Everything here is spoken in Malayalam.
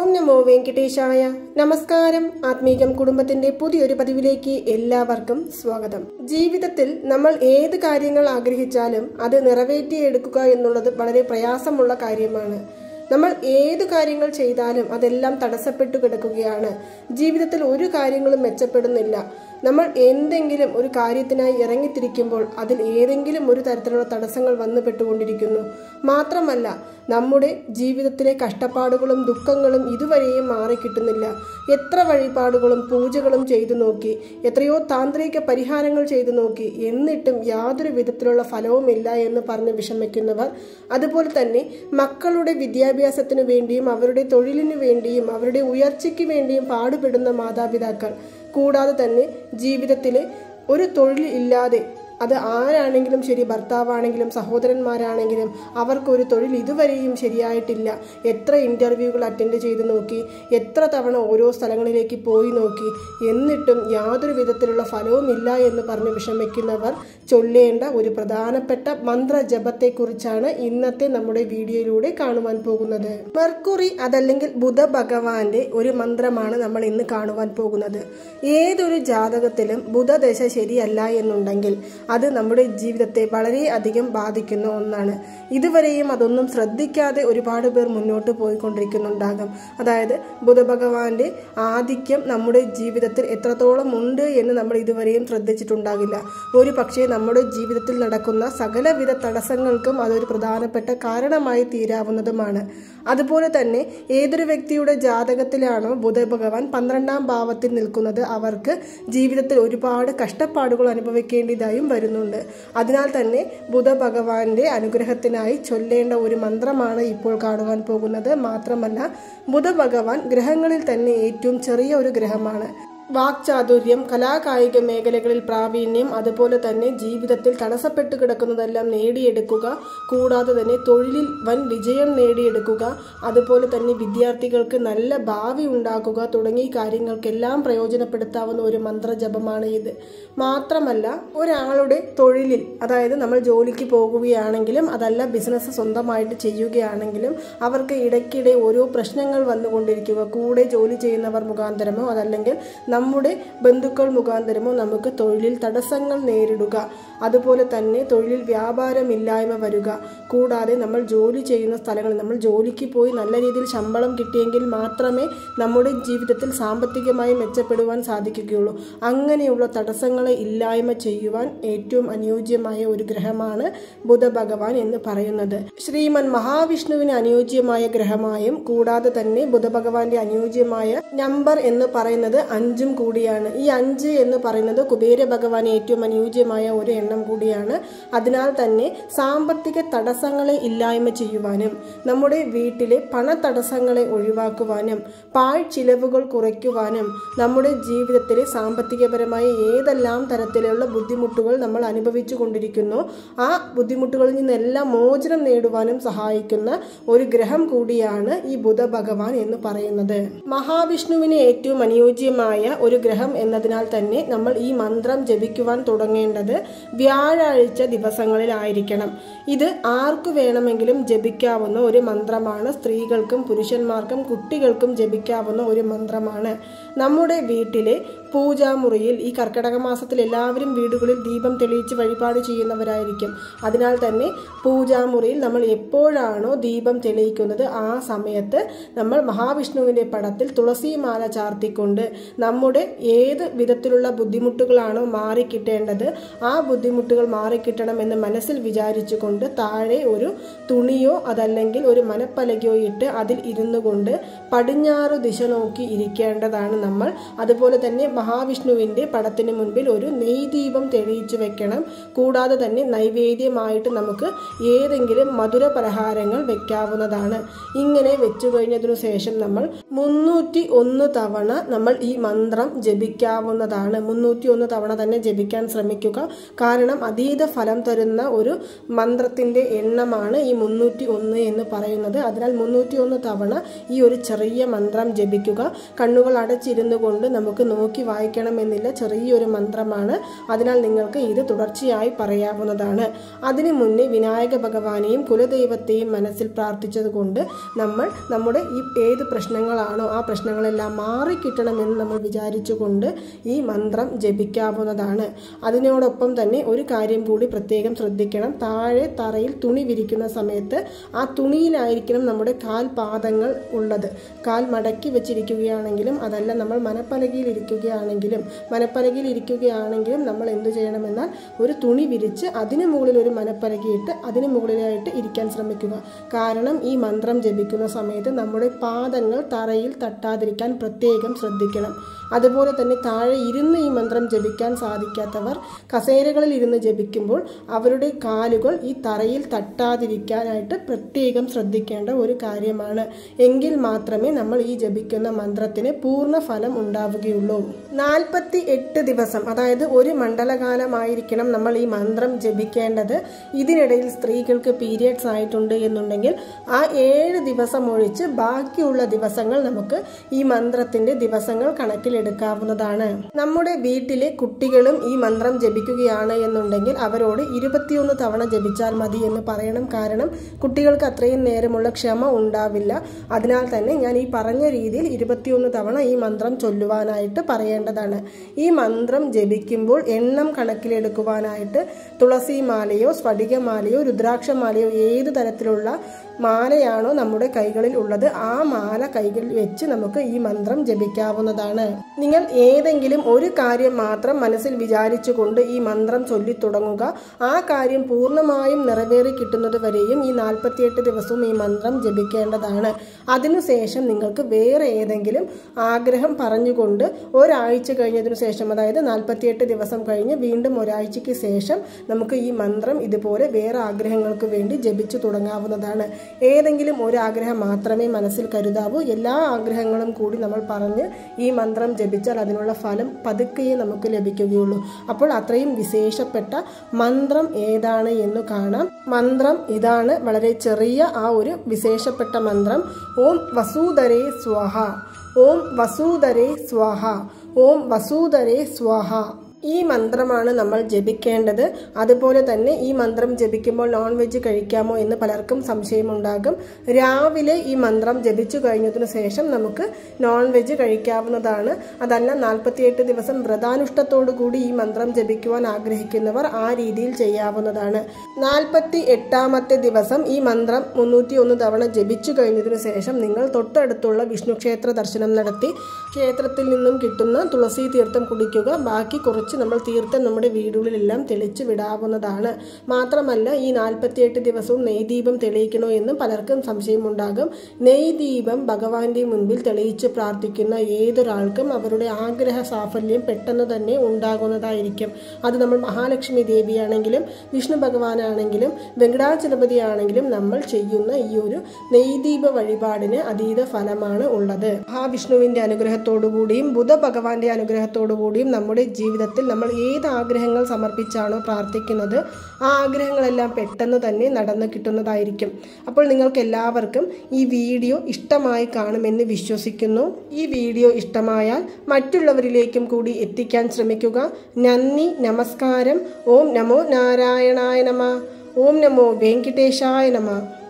ഓം നമോ വെങ്കിടേശായ. നമസ്കാരം. ആത്മീകം കുടുംബത്തിന്റെ പുതിയൊരു പതിവിലേക്ക് എല്ലാവർക്കും സ്വാഗതം. ജീവിതത്തിൽ നമ്മൾ ഏത് കാര്യങ്ങൾ ആഗ്രഹിച്ചാലും അത് നിറവേറ്റിയെടുക്കുക എന്നുള്ളത് വളരെ പ്രയാസമുള്ള കാര്യമാണ്. നമ്മൾ ഏത് കാര്യങ്ങൾ ചെയ്താലും അതെല്ലാം തടസ്സപ്പെട്ടു കിടക്കുകയാണ്. ജീവിതത്തിൽ ഒരു കാര്യങ്ങളും മെച്ചപ്പെടുന്നില്ല. നമ്മൾ എന്തെങ്കിലും ഒരു കാര്യത്തിനായി ഇറങ്ങിത്തിരിക്കുമ്പോൾ അതിൽ ഏതെങ്കിലും ഒരു തരത്തിലുള്ള തടസ്സങ്ങൾ വന്നുപെട്ടുകൊണ്ടിരിക്കുന്നു. മാത്രമല്ല, നമ്മുടെ ജീവിതത്തിലെ കഷ്ടപ്പാടുകളും ദുഃഖങ്ങളും ഇതുവരെയും മാറിക്കിട്ടുന്നില്ല. എത്ര വഴിപാടുകളും പൂജകളും ചെയ്തു നോക്കി, എത്രയോ താന്ത്രിക പരിഹാരങ്ങൾ ചെയ്തു നോക്കി, എന്നിട്ടും യാതൊരു വിധത്തിലുള്ള ഫലവുമില്ല എന്ന് പറഞ്ഞ് വിഷമിക്കുന്നവർ, അതുപോലെ തന്നെ മക്കളുടെ വിദ്യാഭ്യാസത്തിനു വേണ്ടിയും അവരുടെ തൊഴിലിനു വേണ്ടിയും അവരുടെ ഉയർച്ചയ്ക്ക് വേണ്ടിയും പാടുപെടുന്ന മാതാപിതാക്കൾ, കൂടാതെ തന്നെ ജീവിതത്തിൽ ഒരു തൊഴിൽ ഇല്ലാതെ, അത് ആരാണെങ്കിലും ശരി, ഭർത്താവാണെങ്കിലും സഹോദരന്മാരാണെങ്കിലും അവർക്കൊരു തൊഴിൽ ഇതുവരെയും ശരിയായിട്ടില്ല. എത്ര ഇൻ്റർവ്യൂകൾ അറ്റൻഡ് ചെയ്ത് നോക്കി, എത്ര തവണ ഓരോ സ്ഥലങ്ങളിലേക്ക് പോയി നോക്കി, എന്നിട്ടും യാതൊരു വിധത്തിലുള്ള ഫലവുമില്ല എന്ന് പറഞ്ഞ് വിഷമിക്കുന്നവർ ചൊല്ലേണ്ട ഒരു പ്രധാനപ്പെട്ട മന്ത്രജപത്തെക്കുറിച്ചാണ് ഇന്നത്തെ നമ്മുടെ വീഡിയോയിലൂടെ കാണുവാൻ പോകുന്നത്. മെർക്കുറി അതല്ലെങ്കിൽ ബുധ ഭഗവാന്റെ ഒരു മന്ത്രമാണ് നമ്മൾ ഇന്ന് കാണുവാൻ പോകുന്നത്. ഏതൊരു ജാതകത്തിലും ബുധദശ ശരിയല്ല എന്നുണ്ടെങ്കിൽ അത് നമ്മുടെ ജീവിതത്തെ വളരെയധികം ബാധിക്കുന്ന ഒന്നാണ്. ഇതുവരെയും അതൊന്നും ശ്രദ്ധിക്കാതെ ഒരുപാട് പേർ മുന്നോട്ട് പോയിക്കൊണ്ടിരിക്കുന്നുണ്ടാകും. അതായത് ബുധഭഗവാന്റെ ആധിക്യം നമ്മുടെ ജീവിതത്തിൽ എത്രത്തോളം ഉണ്ട് എന്ന് നമ്മൾ ഇതുവരെയും ശ്രദ്ധിച്ചിട്ടുണ്ടാകില്ല. ഒരു പക്ഷേ നമ്മുടെ ജീവിതത്തിൽ നടക്കുന്ന സകലവിധ തടസ്സങ്ങൾക്കും അതൊരു പ്രധാനപ്പെട്ട കാരണമായി തീരാവുന്നതുമാണ്. അതുപോലെ തന്നെ ഏതൊരു വ്യക്തിയുടെ ജാതകത്തിലാണോ ബുധഭഗവാൻ 12ാം ഭാവത്തിൽ നിൽക്കുന്നത്, അവർക്ക് ജീവിതത്തിൽ ഒരുപാട് കഷ്ടപ്പാടുകൾ അനുഭവിക്കേണ്ടതായും വരുന്നുണ്ട്. അതിനാൽ തന്നെ ബുധഭഗവാന്റെ അനുഗ്രഹത്തിനായി ചൊല്ലേണ്ട ഒരു മന്ത്രമാണ് ഇപ്പോൾ കാണുവാൻ പോകുന്നത്. മാത്രമല്ല, ബുധഭഗവാൻ ഗ്രഹങ്ങളിൽ തന്നെ ഏറ്റവും ചെറിയ ഒരു ഗ്രഹമാണ്. വാക്ചാതുര്യം, കലാകായിക മേഖലകളിൽ പ്രാവീണ്യം, അതുപോലെ തന്നെ ജീവിതത്തിൽ തടസ്സപ്പെട്ടു കിടക്കുന്നതെല്ലാം നേടിയെടുക്കുക, കൂടാതെ തന്നെ തൊഴിലിൽ വൻ വിജയം നേടിയെടുക്കുക, അതുപോലെ തന്നെ വിദ്യാർത്ഥികൾക്ക് നല്ല ഭാവി ഉണ്ടാക്കുക തുടങ്ങിയ കാര്യങ്ങൾക്കെല്ലാം പ്രയോജനപ്പെടുത്താവുന്ന ഒരു മന്ത്രജപമാണ് ഇത്. മാത്രമല്ല, ഒരാളുടെ തൊഴിലിൽ, അതായത് നമ്മൾ ജോലിക്ക് പോകുകയാണെങ്കിലും അതല്ല ബിസിനസ് സ്വന്തമായിട്ട് ചെയ്യുകയാണെങ്കിലും അവർക്ക് ഇടയ്ക്കിടെ ഓരോ പ്രശ്നങ്ങൾ വന്നുകൊണ്ടിരിക്കുക. കൂടെ ജോലി ചെയ്യുന്നവർ മുഖാന്തരമോ അതല്ലെങ്കിൽ നമ്മുടെ ബന്ധുക്കൾ മുഖാന്തരമോ നമുക്ക് തൊഴിലിൽ തടസ്സങ്ങൾ നേരിടുക, അതുപോലെ തന്നെ തൊഴിലിൽ വ്യാപാരമില്ലായ്മ വരിക, കൂടാതെ നമ്മൾ ജോലി ചെയ്യുന്ന സ്ഥലങ്ങളിൽ നമ്മൾ ജോലിക്ക് പോയി നല്ല രീതിയിൽ ശമ്പളം കിട്ടിയെങ്കിൽ മാത്രമേ നമ്മുടെ ജീവിതത്തിൽ സാമ്പത്തികമായി മെച്ചപ്പെടുവാൻ സാധിക്കുകയുള്ളൂ. അങ്ങനെയുള്ള തടസ്സങ്ങളെ ഇല്ലായ്മ ചെയ്യുവാൻ ഏറ്റവും അനുയോജ്യമായ ഒരു ഗ്രഹമാണ് ബുധഭഗവാൻ എന്ന് പറയുന്നത്. ശ്രീമൻ മഹാവിഷ്ണുവിന് അനുയോജ്യമായ ഗ്രഹമായും കൂടാതെ തന്നെ ബുധഭഗവാന്റെ അനുയോജ്യമായ നമ്പർ എന്ന് പറയുന്നത് 5 കൂടിയാണ്. ഈ 5 എന്ന് പറയുന്നത് കുബേര ഭഗവാന് ഏറ്റവും അനുയോജ്യമായ ഒരു എണ്ണം കൂടിയാണ്. അതിനാൽ തന്നെ സാമ്പത്തിക തടസ്സങ്ങളെ ഇല്ലായ്മ ചെയ്യുവാനും നമ്മുടെ വീട്ടിലെ പണ തടസ്സങ്ങളെ ഒഴിവാക്കുവാനും പാഴ്ചിലവുകൾ കുറയ്ക്കുവാനും നമ്മുടെ ജീവിതത്തിലെ സാമ്പത്തികപരമായ ഏതെല്ലാം തരത്തിലുള്ള ബുദ്ധിമുട്ടുകൾ നമ്മൾ അനുഭവിച്ചു കൊണ്ടിരിക്കുന്നു ആ ബുദ്ധിമുട്ടുകളിൽ നിന്നെല്ലാം മോചനം നേടുവാനും സഹായിക്കുന്ന ഒരു ഗ്രഹം കൂടിയാണ് ഈ ബുധഭഗവാൻ എന്ന് പറയുന്നത്. മഹാവിഷ്ണുവിന് ഏറ്റവും അനുയോജ്യമായ ഒരു ഗ്രഹം എന്നതിനാൽ തന്നെ നമ്മൾ ഈ മന്ത്രം ജപിക്കുവാൻ തുടങ്ങേണ്ടത് വ്യാഴാഴ്ച ദിവസങ്ങളിലായിരിക്കണം. ഇത് ആർക്കു വേണമെങ്കിലും ജപിക്കാവുന്ന ഒരു മന്ത്രമാണ്. സ്ത്രീകൾക്കും പുരുഷന്മാർക്കും കുട്ടികൾക്കും ജപിക്കാവുന്ന ഒരു മന്ത്രമാണ്. നമ്മുടെ വീട്ടിലെ പൂജാമുറിയിൽ ഈ കർക്കിടക മാസത്തിൽ എല്ലാവരും വീടുകളിൽ ദീപം തെളിയിച്ച് വഴിപാട് ചെയ്യുന്നവരായിരിക്കും. അതിനാൽ തന്നെ പൂജാമുറിയിൽ നമ്മൾ എപ്പോഴാണോ ദീപം തെളിയിക്കുന്നത് ആ സമയത്ത് നമ്മൾ മഹാവിഷ്ണുവിൻ്റെ പടത്തിൽ തുളസിമാല ചാർത്തിക്കൊണ്ട് നമ്മുടെ ഏത് വിധത്തിലുള്ള ബുദ്ധിമുട്ടുകളാണോ മാറിക്കിട്ടേണ്ടത് ആ ബുദ്ധിമുട്ടുകൾ മാറിക്കിട്ടണം എന്ന് മനസ്സിൽ വിചാരിച്ചുകൊണ്ട് താഴെ ഒരു തുണിയോ അതല്ലെങ്കിൽ ഒരു മനപ്പലകയോ ഇട്ട് അതിൽ ഇരുന്നു കൊണ്ട് പടിഞ്ഞാറ് ദിശ നോക്കി ഇരിക്കേണ്ടതാണ് നമ്മൾ. അതുപോലെ തന്നെ മഹാവിഷ്ണുവിൻ്റെ പടത്തിന് മുൻപിൽ ഒരു നെയ്ദീപം തെളിയിച്ചു വെക്കണം. കൂടാതെ തന്നെ നൈവേദ്യമായിട്ട് നമുക്ക് ഏതെങ്കിലും മധുര പലഹാരങ്ങൾ വെക്കാവുന്നതാണ്. ഇങ്ങനെ വെച്ചു കഴിഞ്ഞതിനു ശേഷം നമ്മൾ 301 തവണ നമ്മൾ ഈ മന്ത്രം മന്ത്രം ജപിക്കാവുന്നതാണ്. 301 തവണ തന്നെ ജപിക്കാൻ ശ്രമിക്കുക. കാരണം അതീത ഫലം തരുന്ന ഒരു മന്ത്രത്തിൻ്റെ എണ്ണമാണ് ഈ 301 എന്ന് പറയുന്നത്. അതിനാൽ 301 തവണ ഈ ഒരു ചെറിയ മന്ത്രം ജപിക്കുക. കണ്ണുകൾ അടച്ചിരുന്നു കൊണ്ട് നമുക്ക് നോക്കി വായിക്കണമെന്നില്ല, ചെറിയൊരു മന്ത്രമാണ്. അതിനാൽ നിങ്ങൾക്ക് ഇത് തുടർച്ചയായി പറയാവുന്നതാണ്. അതിനു മുന്നേ വിനായക ഭഗവാനെയും കുലദൈവത്തെയും മനസ്സിൽ പ്രാർത്ഥിച്ചതുകൊണ്ട് നമ്മൾ നമ്മുടെ ഈ ഏത് പ്രശ്നങ്ങളാണോ ആ പ്രശ്നങ്ങളെല്ലാം മാറിക്കിട്ടണമെന്ന് നമ്മൾ വിചാരിച്ചുകൊണ്ട് ഈ മന്ത്രം ജപിക്കാവുന്നതാണ്. അതിനോടൊപ്പം തന്നെ ഒരു കാര്യം കൂടി പ്രത്യേകം ശ്രദ്ധിക്കണം. താഴെ തറയിൽ തുണി വിരിക്കുന്ന സമയത്ത് ആ തുണിയിലായിരിക്കണം നമ്മുടെ കാൽപാദങ്ങൾ ഉള്ളത്. കാൽ മടക്കി വെച്ചിരിക്കുകയാണെങ്കിലും അതല്ല നമ്മൾ മനപ്പലകയിൽ ഇരിക്കുകയാണെങ്കിലും നമ്മൾ എന്തു ചെയ്യണമെന്നാൽ ഒരു തുണി വിരിച്ച് അതിന് മുകളിൽ ഒരു മനപ്പലകയിട്ട് അതിന് മുകളിലായിട്ട് ഇരിക്കാൻ ശ്രമിക്കുക. കാരണം ഈ മന്ത്രം ജപിക്കുന്ന സമയത്ത് നമ്മുടെ പാദങ്ങൾ തറയിൽ തട്ടാതിരിക്കാൻ പ്രത്യേകം ശ്രദ്ധിക്കണം. അതുപോലെ തന്നെ താഴെ ഇരുന്ന് ഈ മന്ത്രം ജപിക്കാൻ സാധിക്കാത്തവർ കസേരകളിൽ ഇരുന്ന് ജപിക്കുമ്പോൾ അവരുടെ കാലുകൾ ഈ തറയിൽ തട്ടാതിരിക്കാനായിട്ട് പ്രത്യേകം ശ്രദ്ധിക്കേണ്ട ഒരു കാര്യമാണ്. എങ്കിൽ മാത്രമേ നമ്മൾ ഈ ജപിക്കുന്ന മന്ത്രത്തിന് പൂർണ്ണ ഫലം ഉണ്ടാവുകയുള്ളൂ. 48 ദിവസം, അതായത് ഒരു മണ്ഡലകാലമായിരിക്കണം നമ്മൾ ഈ മന്ത്രം ജപിക്കേണ്ടത്. ഇതിനിടയിൽ സ്ത്രീകൾക്ക് പീരിയഡ്സ് ആയിട്ടുണ്ട് എന്നുണ്ടെങ്കിൽ ആ 7 ദിവസം ഒഴിച്ച് ബാക്കിയുള്ള ദിവസങ്ങൾ നമുക്ക് ഈ മന്ത്രത്തിന്റെ ദിവസങ്ങൾ കണക്കിലെടുക്കാവുന്നതാണ്. നമ്മുടെ വീട്ടിലെ കുട്ടികളും ഈ മന്ത്രം ജപിക്കുകയാണ് എന്നുണ്ടെങ്കിൽ അവരോട് 21 തവണ ജപിച്ചാൽ മതി എന്ന് പറയണം. കാരണം കുട്ടികൾക്ക് അത്രയും നേരമുള്ള ക്ഷമ ഉണ്ടാവില്ല. അതിനാൽ തന്നെ ഞാൻ ഈ പറഞ്ഞ രീതിയിൽ 21 തവണ ഈ മന്ത്രം ചൊല്ലുവാനായിട്ട് പറയേണ്ടതാണ്. ഈ മന്ത്രം ജപിക്കുമ്പോൾ എണ്ണം കണക്കിലെടുക്കുവാനായിട്ട് തുളസിമാലയോ സ്ഫടികമാലയോ രുദ്രാക്ഷമാലയോ ഏത് തരത്തിലുള്ള മാലയാണോ നമ്മുടെ കൈകളിൽ ഉള്ളത് ആ മാല കൈകളിൽ വെച്ച് നമുക്ക് ഈ മന്ത്രം ജപിക്കാവുന്നതാണ്. നിങ്ങൾ ഏതെങ്കിലും ഒരു കാര്യം മാത്രം മനസ്സിൽ വിചാരിച്ചുകൊണ്ട് ഈ മന്ത്രം ചൊല്ലി തുടങ്ങുക. ആ കാര്യം പൂർണ്ണമായും നിറവേറി കിട്ടുന്നത് വരെയും ഈ 48 ദിവസവും ഈ മന്ത്രം ജപിക്കേണ്ടതാണ്. അതിനുശേഷം നിങ്ങൾക്ക് വേറെ ഏതെങ്കിലും ആഗ്രഹം പറഞ്ഞുകൊണ്ട് ഒരാഴ്ച കഴിഞ്ഞതിനു ശേഷം, അതായത് 48 ദിവസം കഴിഞ്ഞ് വീണ്ടും ഒരാഴ്ചയ്ക്ക് ശേഷം നമുക്ക് ഈ മന്ത്രം ഇതുപോലെ വേറെ ആഗ്രഹങ്ങൾക്ക് വേണ്ടി ജപിച്ചു തുടങ്ങാവുന്നതാണ്. ഏതെങ്കിലും ഒരു ആഗ്രഹം മാത്രമേ മനസ്സിൽ കരുതാവൂ. എല്ലാ ആഗ്രഹങ്ങളും കൂടി നമ്മൾ പറഞ്ഞ് ഈ മന്ത്രം ജപിച്ചാൽ അതിനുള്ള ഫലം പതുക്കെയേ നമുക്ക് ലഭിക്കുകയുള്ളൂ. അപ്പോൾ അത്രയും വിശേഷപ്പെട്ട മന്ത്രം ഏതാണ് എന്ന് കാണാം. മന്ത്രം ഇതാണ്, വളരെ ചെറിയ ആ ഒരു വിശേഷപ്പെട്ട മന്ത്രം. ഓം വസൂദരേ സ്വാഹ, ഓം വസൂദരേ സ്വാഹ, ഓം വസൂദരേ സ്വാഹ. ഈ മന്ത്രമാണ് നമ്മൾ ജപിക്കേണ്ടത്. അതുപോലെ തന്നെ ഈ മന്ത്രം ജപിക്കുമ്പോൾ നോൺ വെജ് കഴിക്കാമോ എന്ന് പലർക്കും സംശയമുണ്ടാകും. രാവിലെ ഈ മന്ത്രം ജപിച്ചു കഴിഞ്ഞതിനു ശേഷം നമുക്ക് നോൺ വെജ് കഴിക്കാവുന്നതാണ്. അതല്ല 48 ദിവസം വ്രതാനുഷ്ഠത്തോടു കൂടി ഈ മന്ത്രം ജപിക്കുവാൻ ആഗ്രഹിക്കുന്നവർ ആ രീതിയിൽ ചെയ്യാവുന്നതാണ്. 48ാമത്തെ ദിവസം ഈ മന്ത്രം 301 തവണ ജപിച്ചു കഴിഞ്ഞതിനു ശേഷം നിങ്ങൾ തൊട്ടടുത്തുള്ള വിഷ്ണു ക്ഷേത്ര ദർശനം നടത്തി ക്ഷേത്രത്തിൽ നിന്നും കിട്ടുന്ന തുളസി തീർത്ഥം കുടിക്കുക. ബാക്കി കുറച്ച് നമ്മൾ തീർത്ഥം നമ്മുടെ വീടുകളിലെല്ലാം തെളിച്ചു വിടാവുന്നതാണ്. മാത്രമല്ല ഈ 48 ദിവസവും നെയ്ദീപം തെളിയിക്കണോ എന്നും പലർക്കും സംശയമുണ്ടാകും. നെയ്ദീപം ഭഗവാന്റെ മുൻപിൽ തെളിയിച്ച് പ്രാർത്ഥിക്കുന്ന ഏതൊരാൾക്കും അവരുടെ ആഗ്രഹ സാഫല്യം പെട്ടെന്ന് തന്നെ ഉണ്ടാകുന്നതായിരിക്കും. അത് നമ്മൾ മഹാലക്ഷ്മി ദേവിയാണെങ്കിലും വിഷ്ണു ഭഗവാനാണെങ്കിലും വെങ്കടാചലപതി ആണെങ്കിലും നമ്മൾ ചെയ്യുന്ന ഈ ഒരു നെയ്ദീപ വഴിപാടിന് അതീത ഫലമാണ് ഉള്ളത്. മഹാവിഷ്ണുവിന്റെ അനുഗ്രഹത്തോടുകൂടിയും ബുധ ഭഗവാന്റെ അനുഗ്രഹത്തോടുകൂടിയും നമ്മുടെ ജീവിതത്തിൽ നമ്മൾ ഏത് ആഗ്രഹങ്ങൾ സമർപ്പിച്ചാണോ പ്രാർത്ഥിക്കുന്നത് ആ ആഗ്രഹങ്ങളെല്ലാം പെട്ടെന്ന് തന്നെ നടന്നു കിട്ടുന്നതായിരിക്കും. അപ്പോൾ നിങ്ങൾക്ക് എല്ലാവർക്കും ഈ വീഡിയോ ഇഷ്ടമായി കാണുമെന്ന് വിശ്വസിക്കുന്നു. ഈ വീഡിയോ ഇഷ്ടമായാൽ മറ്റുള്ളവരിലേക്കും കൂടി എത്തിക്കാൻ ശ്രമിക്കുക. നന്ദി, നമസ്കാരം. ഓം നമോ നാരായണായ നമഃ. ഓം നമോ വെങ്കിടേശായ നമഃ.